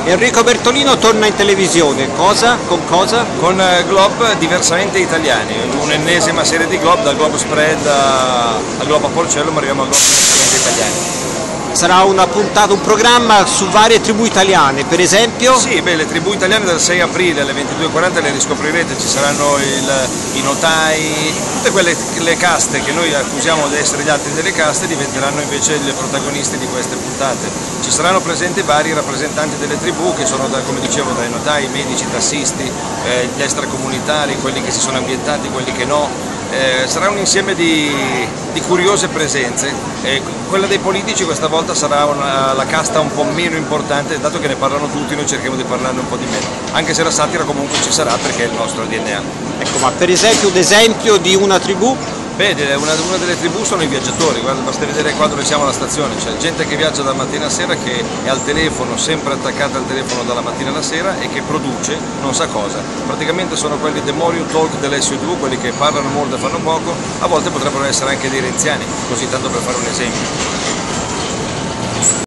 Enrico Bertolino torna in televisione, cosa? Con cosa? Con Glob diversamente italiani, un'ennesima serie di Glob, dal Globo Spread al Globo a Porcello, ma arriviamo a Glob diversamente italiani. Sarà una puntata, un programma su varie tribù italiane, per esempio? Sì, le tribù italiane dal 6 aprile alle 22:40 le riscoprirete, ci saranno i notai, tutte le caste che noi accusiamo di essere gli altri delle caste diventeranno invece le protagonisti di queste puntate. Ci saranno presenti vari rappresentanti delle tribù che sono, come dicevo, dai notai, medici, tassisti, gli extracomunitari, quelli che si sono ambientati, quelli che no. Sarà un insieme di curiose presenze. Quella dei politici questa volta sarà la casta un po' meno importante, dato che ne parlano tutti, noi cerchiamo di parlarne un po' di meno, anche se la satira comunque ci sarà perché è il nostro DNA. Ecco, ma per esempio un esempio di una tribù? Beh, una delle tribù sono i viaggiatori, guarda, basta vedere qua dove siamo alla stazione, c'è gente che viaggia dalla mattina alla sera, che è al telefono, sempre attaccata al telefono dalla mattina alla sera e che produce non sa cosa. Praticamente sono quelli the more you talk the less you do, quelli che parlano molto e fanno poco, a volte potrebbero essere anche dei renziani, così tanto per fare un esempio.